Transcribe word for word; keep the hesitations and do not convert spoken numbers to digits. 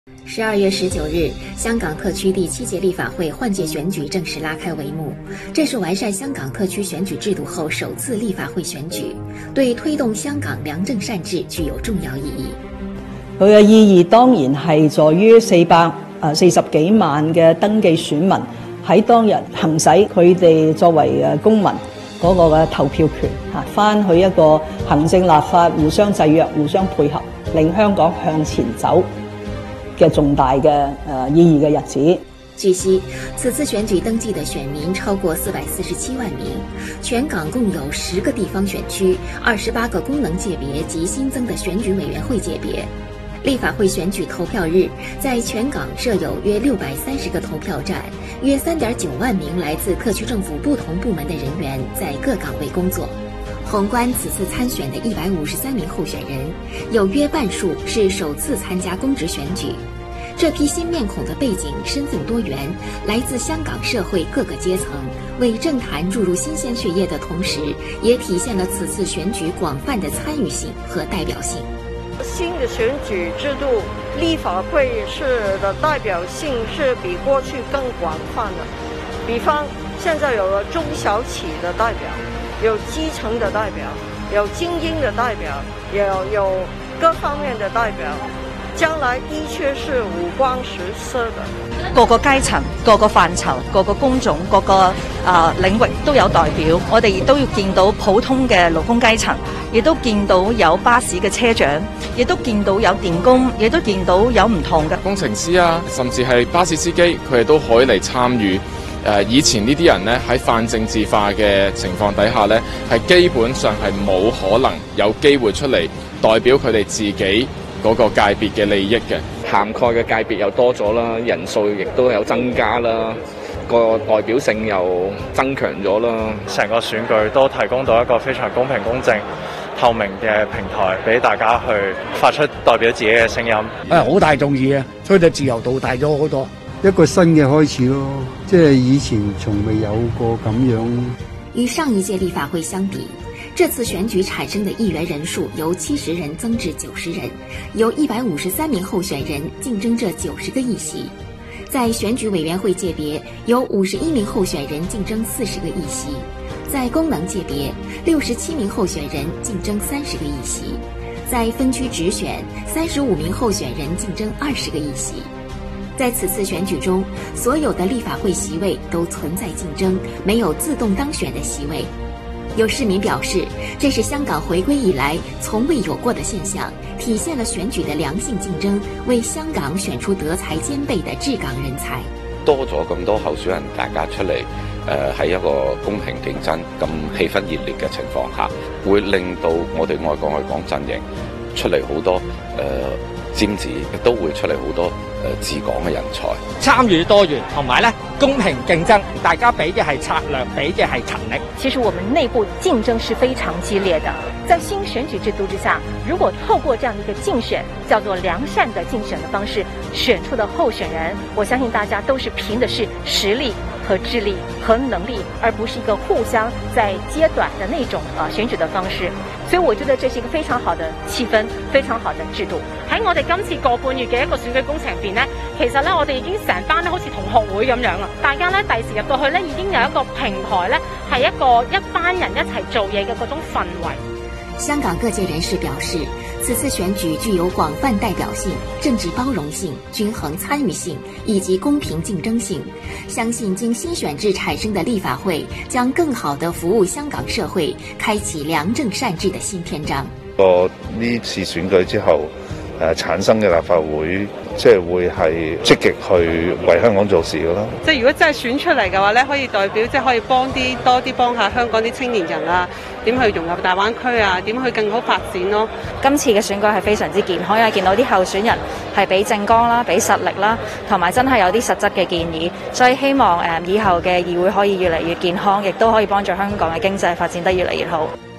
十二月十九日，香港特区第七届立法会换届选举正式拉开帷幕。这是完善香港特區選舉制度後首次立法會選舉，對推動香港良政善治具有重要意義。 佢嘅意義當然係在於四百誒四十幾萬嘅登記選民喺當日行使佢哋作為誒公民嗰個嘅投票權嚇，翻去一個行政立法互相制約、互相配合，令香港向前走嘅重大嘅誒意義嘅日子。 據悉，此次選舉登記的選民超過四百四十七萬名，全港共有十個地方選區、二十八個功能界別及新增的選舉委員會界別。立法會選舉投票日，在全港設有約六百三十個投票站，約三點九萬名來自特區政府不同部門的人員在各崗位工作。宏觀此次參選的一百五十三名候選人，有約半數是首次參加公職選舉。這批新面孔的背景身份多元，來自香港社會各個階層，為政壇注入新鮮血液的同時，也體現了此次選舉廣泛的參與性和代表性。 新的選舉制度，立法會是的代表性是比過去更廣泛的。比方，現在有了中小企的代表，有基層的代表，有精英的代表，也有有各方面的代表。將來的確是五光十色的， 各個階層、各個範疇、各個工種、各個啊、呃、領域都有代表。我哋亦都要見到普通嘅勞工階層，亦都見到有巴士嘅車長，亦都見到有電工，亦都見到有唔同嘅工程師啊，甚至係巴士司機，佢哋都可以嚟參與。誒，以前呢啲人呢，喺泛政治化嘅情況底下呢，係基本上係冇可能有機會出嚟代表佢哋自己嗰個界別嘅利益嘅。 涵蓋嘅界別又多咗啦，人數亦都有增加啦，個代表性又增強咗啦。 成個選舉都提供到一個非常公平公正透明嘅平台，俾大家去發出代表自己嘅聲音。 誒，好大眾意啊，所以就自由度大咗好多， 一個新嘅開始咯，即係以前從未有過咁樣。 與上一屆立法會相比，這次選舉產生的議員人數由七十人增至九十人，由一百五十三名候選人競爭這九十個議席。在選舉委員會界別，有五十一名候選人競爭四十個議席；在功能界別，六十七名候選人競爭三十個議席；在分區直選，三十五名候選人競爭二十個議席。在此次選舉中，所有的立法會席位都存在競爭，沒有自動當選的席位。有市民表示，這是香港回歸以來從未有過的現象，體現了選舉的良性競爭，為香港選出德才兼備的治港人才。 多咗咁多候選人，大家出嚟，誒喺一個公平競爭、咁氣氛熱烈嘅情況下，會令到我哋愛港愛港陣營出嚟好多誒、呃、尖子，亦都會出嚟好多誒、呃、治港嘅人才。 參與多元同埋咧公平競爭，大家比嘅係策略，比嘅係勤力。 其實我們內部競爭是非常激烈的，在新選舉制度之下，如果透過這樣的一個競選，叫做良善的競選的方式選出的候選人，我相信大家都是憑的是實力和智力和能力，而不是一個互相在階段的那種啊選舉的方式。所以我覺得這是一個非常好的氣氛，非常好的制度。 喺我哋今次個半月嘅一個選舉工程入邊呢，其實呢，我哋已經成班咧好似同學會咁樣啦，大家呢，第時入到去呢，已經有一個平台呢，係一個一班人一齊做嘢嘅嗰種氛圍。 香港各界人士表示，此次選舉具有廣泛代表性、政治包容性、均衡參與性以及公平競爭性。相信經新選制產生的立法會將更好地服務香港社會，開啟良政善治的新篇章。 個呢次選舉之後，誒、呃、產生嘅立法會，即係會係積極去為香港做事嘅啦。 即係如果真係選出嚟嘅話咧，可以代表即係可以幫啲多啲幫下香港啲青年人啊，點去融入大灣區啊，點去更好發展咯。 今次嘅選舉係非常之健康，因為見到啲候選人係俾政綱啦、俾實力啦，同埋真係有啲實質嘅建議，所以希望誒以後嘅議會可以越嚟越健康，亦都可以幫助香港嘅經濟發展得越嚟越好。